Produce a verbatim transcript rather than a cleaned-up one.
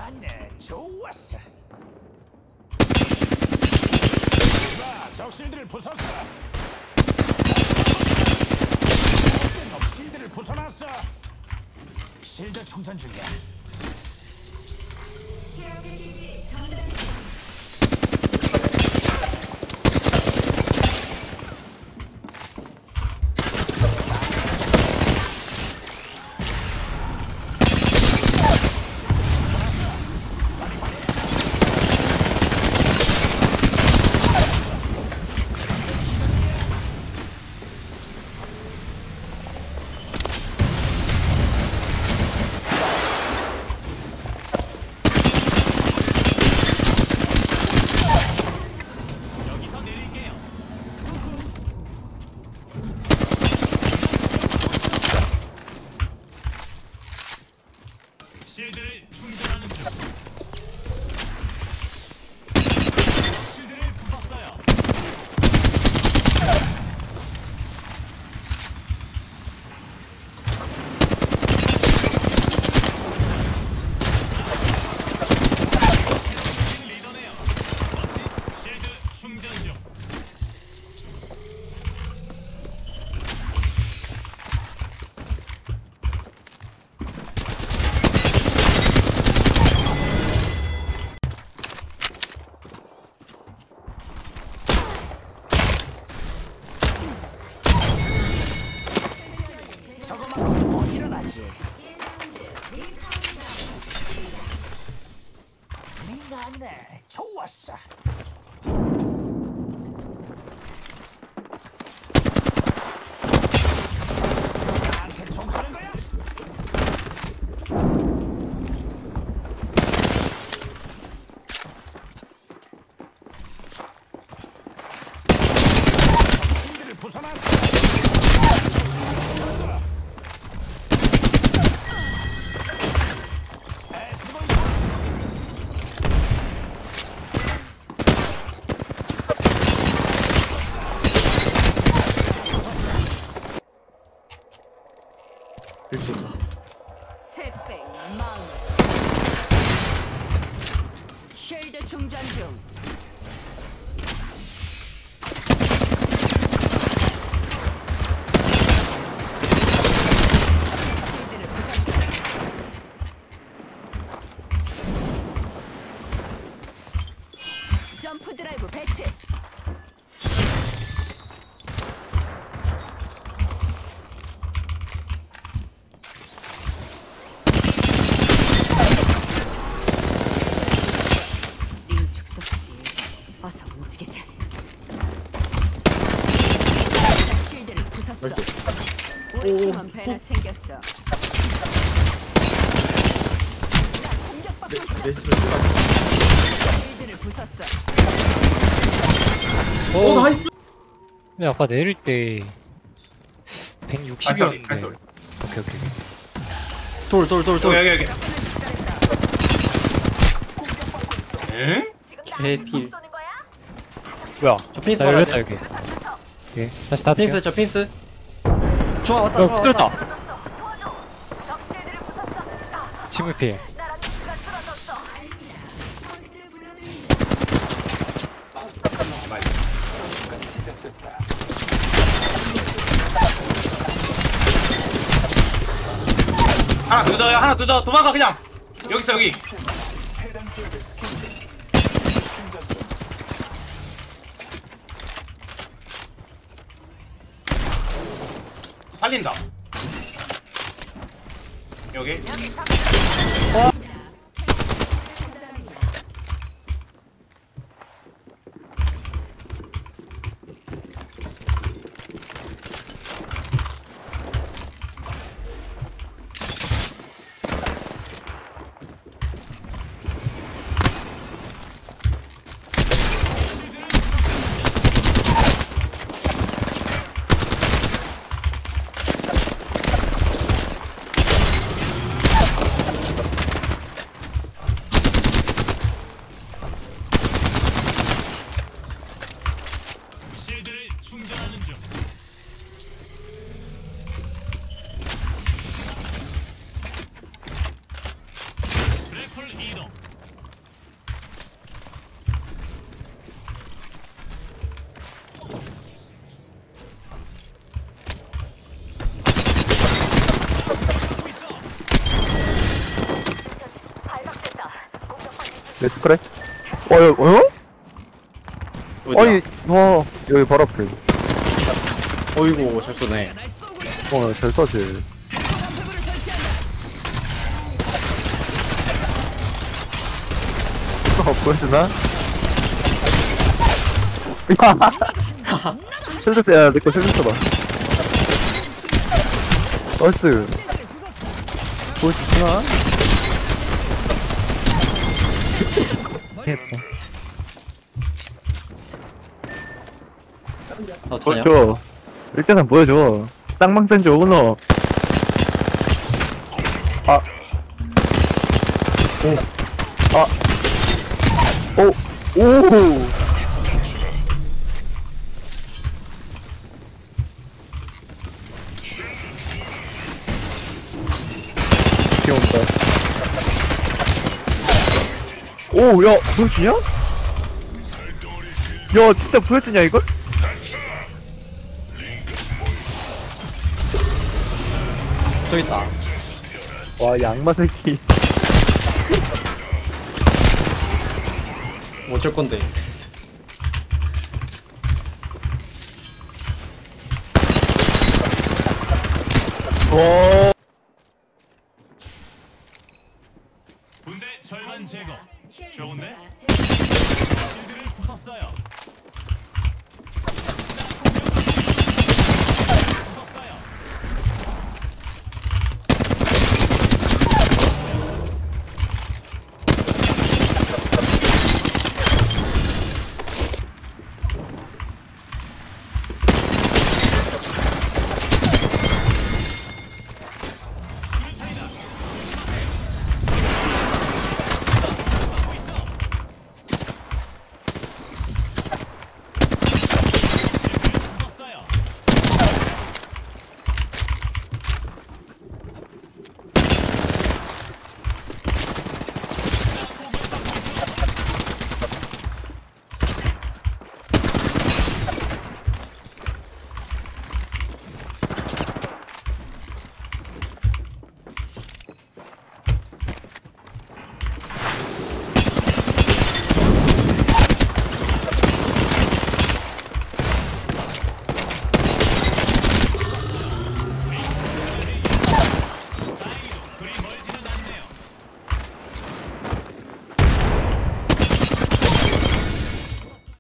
아니네. 좋았어. 자, 적실들을 부쉈어. 놈 실드를 부숴놨어. 실드 충전 중이야. 실드를 충전하는 중. 실드를 부쉈어요. 리더네요. 멋진 실드 충전 중. 저거만 못 일어나지. 네가 아니네. 좋았어. 나한테 총 쏘는 거야? 실드를 부숴놨어. 새빼 망. 쉴드 충전 중. 실드를 부쉈어. 점프 드라이브 배치. 어서 움직이자. 실드를 부쉈어. 우리 팀은 배나 챙겼어. 나 공격받고 있어. 실드를 부쉈어. 오 나이스. 근데 아까 내릴 때 백육십이었는데. 오케이 오케이. 돌 돌 돌 돌. 여기 여기. 응? 개필. 뭐야? 저 핀스 나 받아야 열렸다 돼. 여기. 오케이. 다시 다 핀스 저 핀스. 좋아 왔다 어, 좋아 뚫렸다. 왔다. 친구 피해. 하나 더 줘, 하나 더 줘. 도망가 그냥. 여기 있어 여기. 살린다. 여기. 목표물 이동. 레스 그래? 어, 여, 어? 어디야? 아니, 와, 여기 바로 앞에. 어이구 잘 쏘네. 어, 잘 쏴지. 어, 보여주나? 실드 써, 야, 내거 실드 써봐. 나이스. 보여주시나? 어 저냐? 보여줘. 일단은 보여줘. 쌍망센지 오너. 아. 오. 아. 오. 오. 귀여운다. 오, 야, 보여주냐? 야, 진짜 보여주냐, 이걸? 저기 있다. 와, 양마 새끼. 어쩔 건데. 와. 군대 절반 제거. 좋은데? 실드를 부쉈어요.